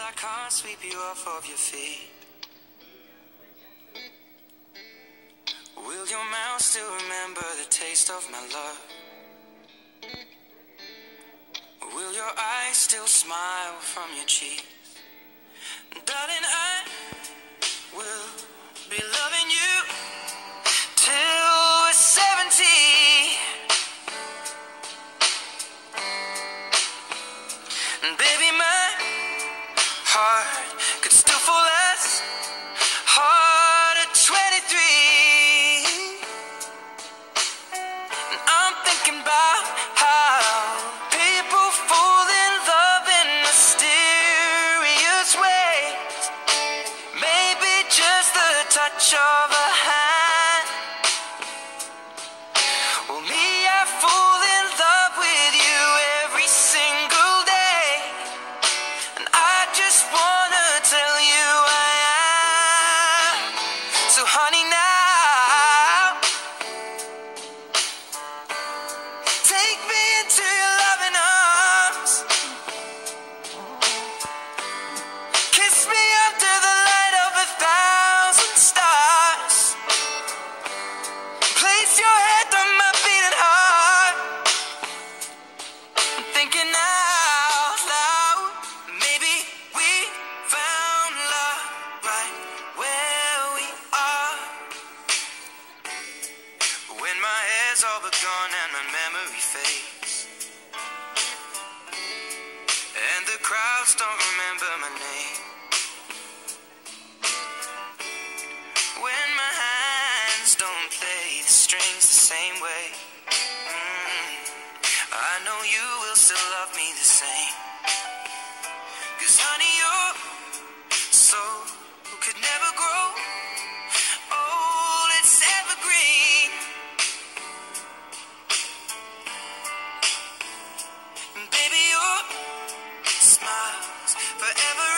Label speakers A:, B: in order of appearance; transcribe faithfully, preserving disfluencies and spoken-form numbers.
A: I can't sweep you off of your feet. Will your mouth still remember the taste of my love? Will your eyes still smile from your cheeks? Darling, I will be loving you till we're seventy. And baby, my heart could still fall as hard at twenty-three. And I'm thinking about how people fall in love in mysterious ways. Maybe just the touch of a hand. Well, me, I fall in love with you every single day, and I just wanna tell you I am. So honey, now take me into your loving arms. Kiss me under the light of a thousand stars. Place your head on my beating heart. I'm thinking out loud, maybe we found love right where we are. When my hair's all but gone and my memory fades, and the crowds don't remember my name. When my hands don't play the strings the same way, mm, I know you will still love me the same. 'Cause honey, your soul could never grow old, it's evergreen. And baby, your smile's forever